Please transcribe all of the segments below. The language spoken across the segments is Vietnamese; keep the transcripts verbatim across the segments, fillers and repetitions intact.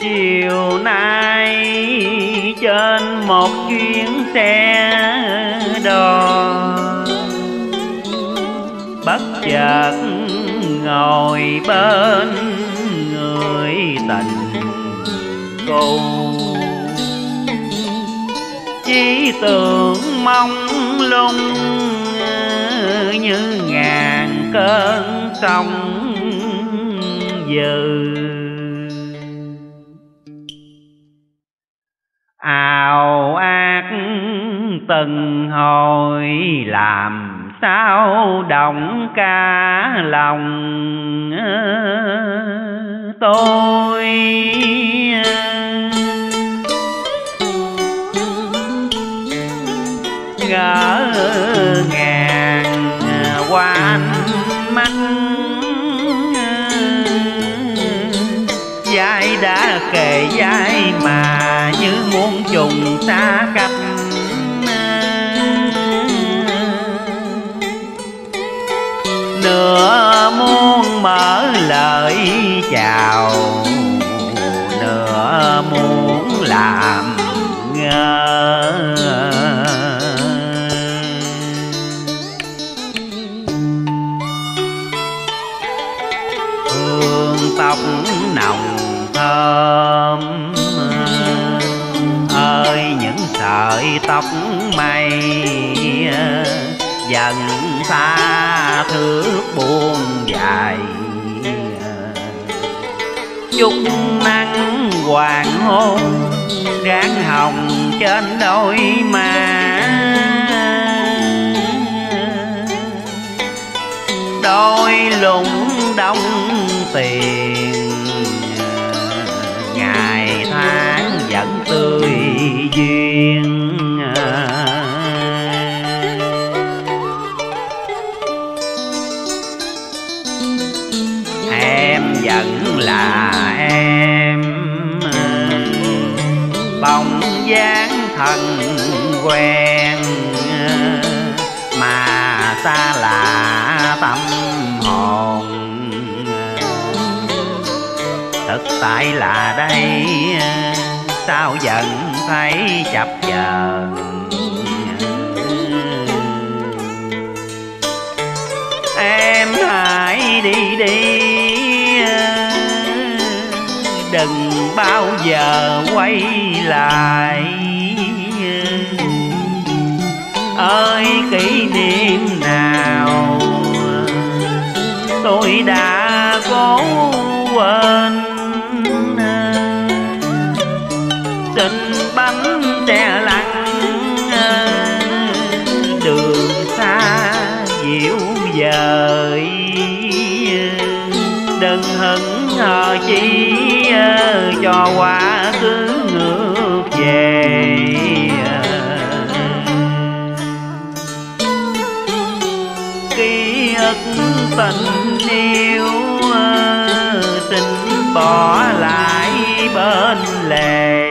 Chiều nay trên một chuyến xe đò, bất chợt ngồi bên người tình cô, chỉ tưởng mong lung như ngàn cơn sóng dữ. Ào ạt từng hồi làm sao động cả lòng tôi, ngỡ ngàng qua ánh mắt, vai đã kề vai mà như muốn trùng xa cách. Nửa muốn mở lời chào, nửa muốn làm ngơ. Hương tóc nồng thơm ơi những sợi tóc mây, dần xa thước buông dài. Chút nắng hoàng hôn ráng hồng trên đôi má, đôi lúng đông tiền ngày tháng vẫn tươi duyên. Em vẫn là em, bóng dáng thân quen mà xa lạ tâm hồn. Thực tại là đây sao vẫn thấy chập chờn. Em hãy đi đi, đừng bao giờ quay lại. Ơi kỷ niệm nào tôi đã cố quên, tình bánh tre lặng đường xa dịu dời. Đừng hững hờ chi cho quá khứ ngược về. Ký ức tình yêu xin bỏ lại bên lề.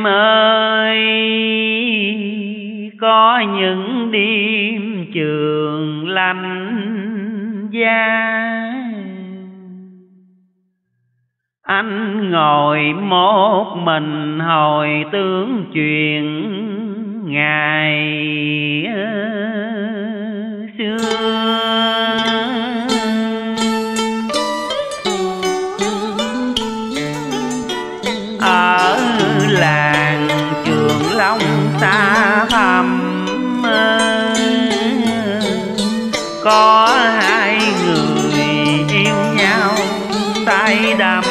em ơi, có những đêm trường lạnh giá, anh ngồi một mình hồi tưởng chuyện ngày xưa. Ở làng Trường Long xa thăm, có hai người yêu nhau say đắm.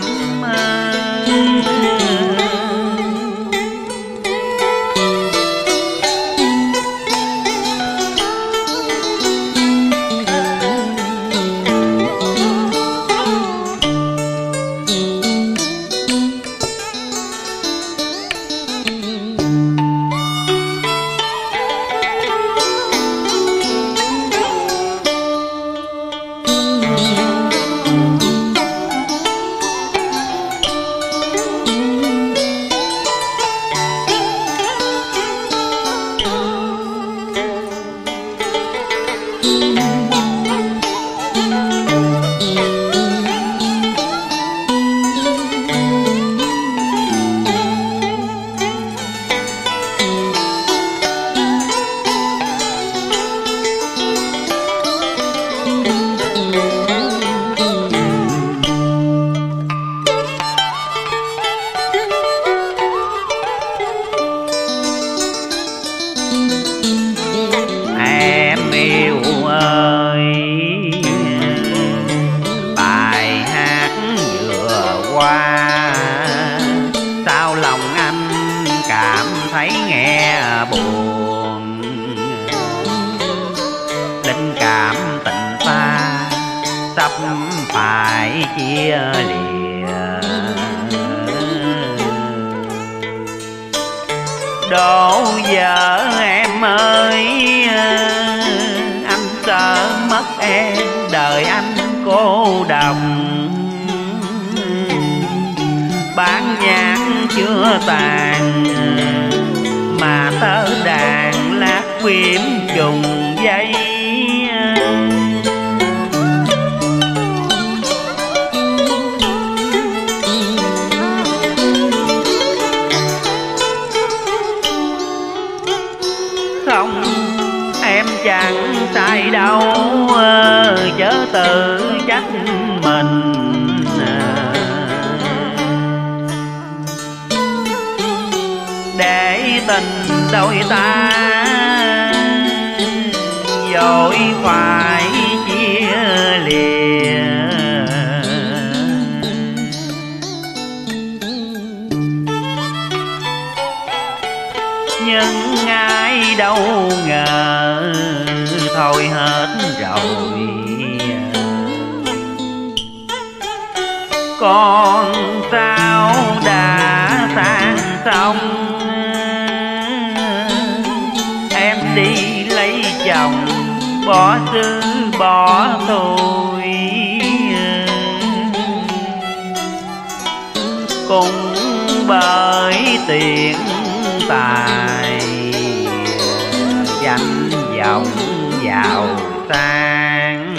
Sao lòng anh cảm thấy nghe buồn, linh cảm tình pha sắp phải chia lìa. Đổ vợ em ơi, anh sợ mất em, đời anh cô độc. Bản nhạc chưa tàn mà tơ đàn lát phím trùng dây. Không, em chẳng sai đâu, chớ tự trách mình. Để tình đôi ta vội phải chia lìa, nhưng ai đâu ngờ thôi hết rồi. Còn sao đã sang xong, em đi lấy chồng bỏ xứ bỏ thôi. Cũng bởi tiền tài danh vọng giàu sang,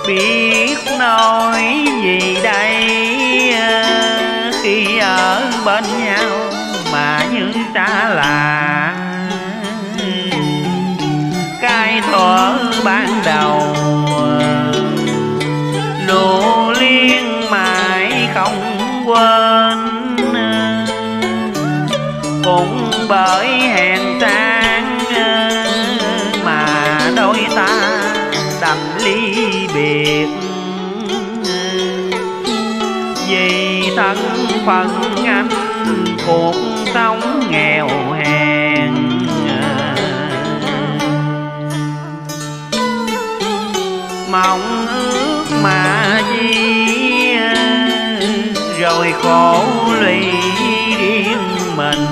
biết nói gì đây, khi ở bên nhau mà như xa lạ. Cái thuở ban đầu lưu liên mãi không quên, cũng bởi hẹn sang mà đôi ta đành ly biệt. Vì thân phận anh cuộc sống nghèo hèn, mong ước mà chi rồi khổ lụy riêng mình.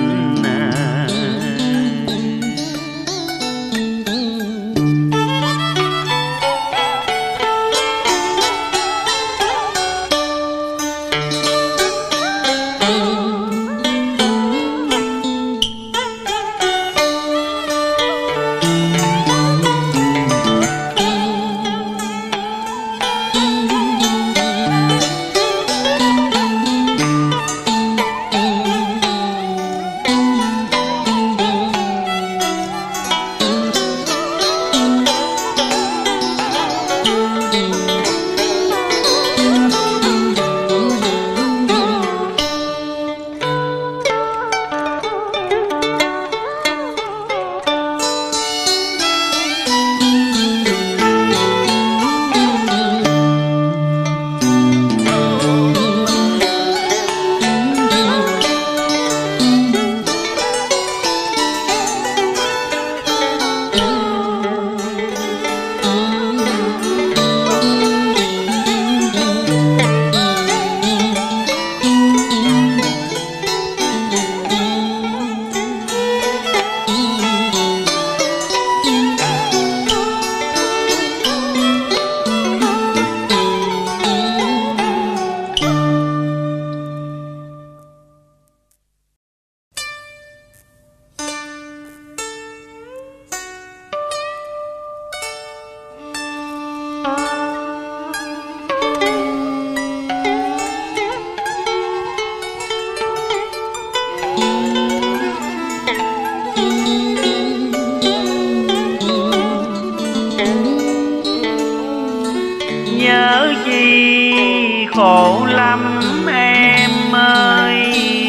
Nhớ chi khổ lắm em ơi,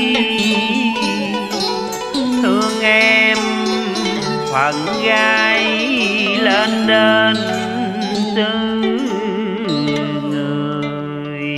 thương em phận gái lên đến xứ người.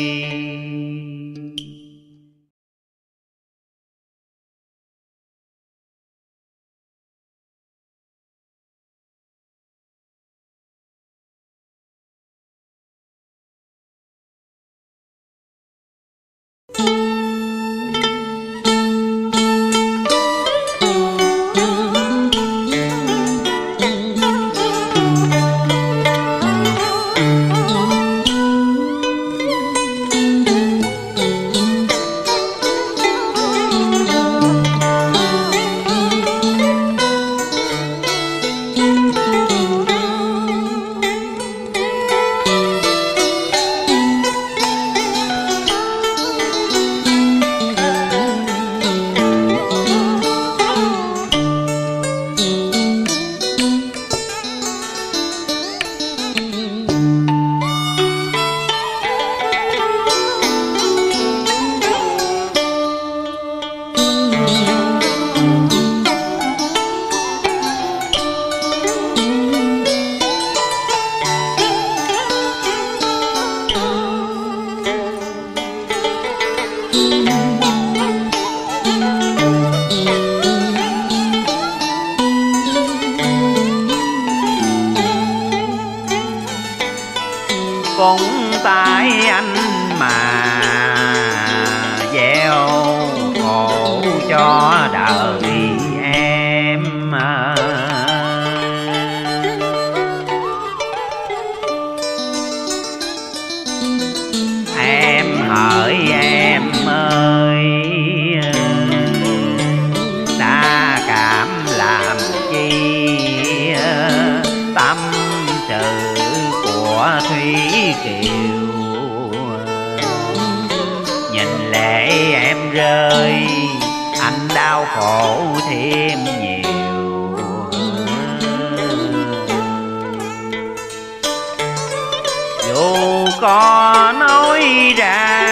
Cũng tại anh mà gieo khổ cho đời em. Em hỡi em ơi, đã cảm làm chi tâm sự của của Thủy Kiều. Nhìn lệ em rơi, anh đau khổ thêm nhiều. Dù có nói ra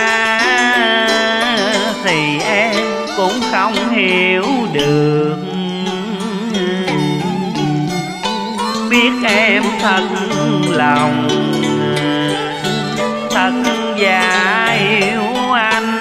thì em cũng không hiểu được. Biết em thật lòng, thật giả yêu anh.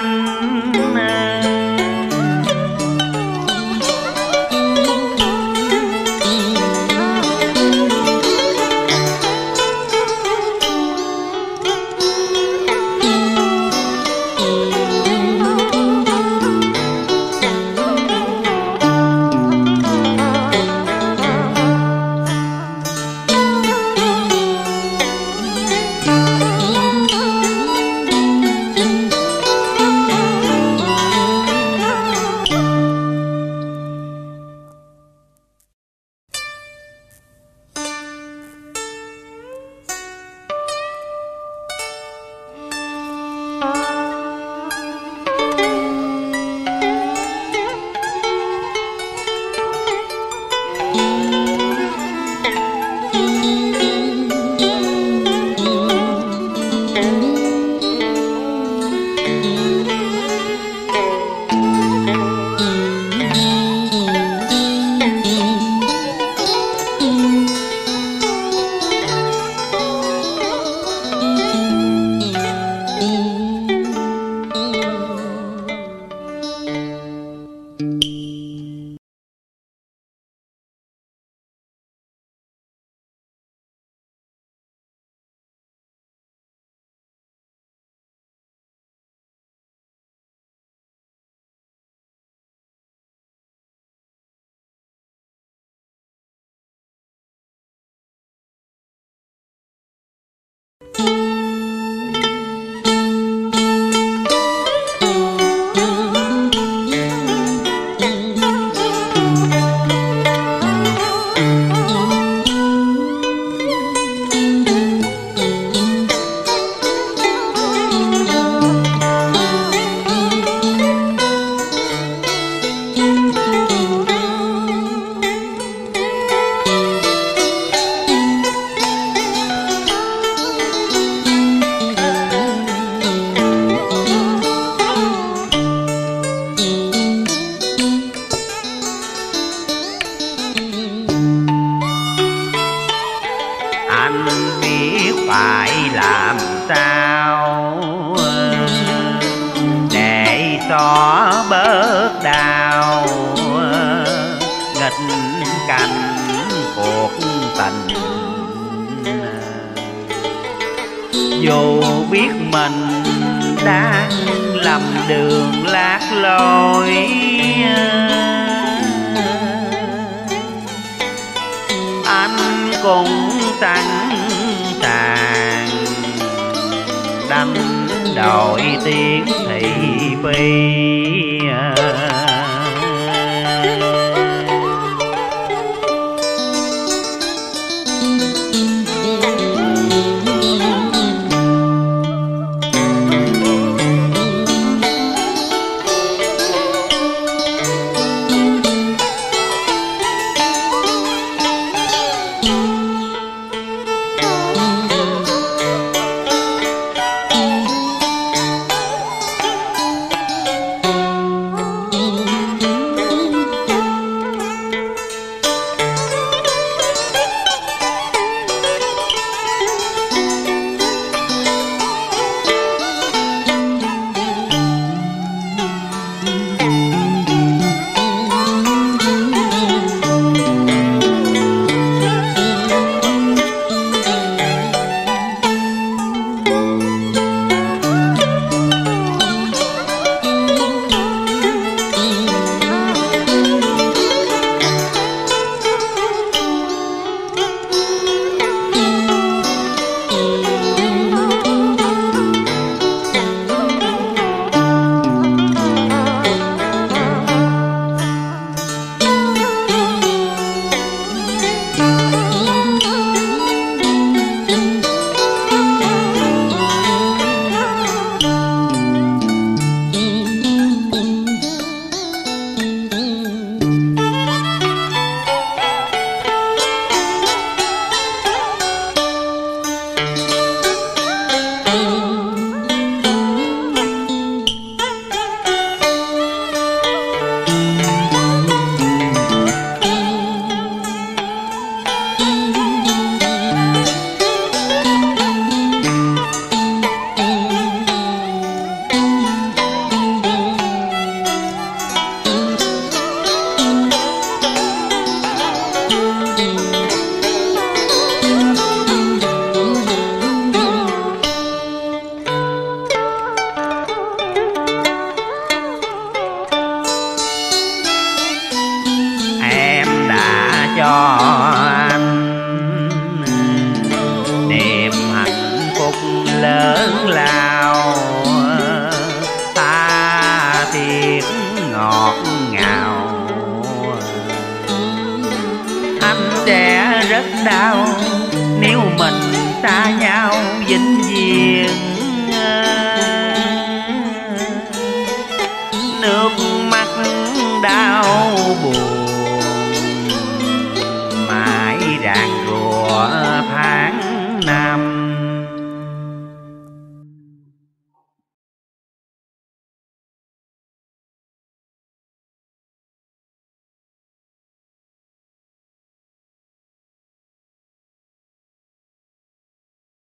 phải làm sao để xóa bớt đau nghịch cảnh cuộc tình. Dù biết mình đang lầm đường lạc lối, anh cũng sẵn sàng đánh đổi tiếng thị phi. lớn lao, ta thiệt ngọt ngào. Anh sẽ rất đau nếu mình xa nhau vĩnh viễn.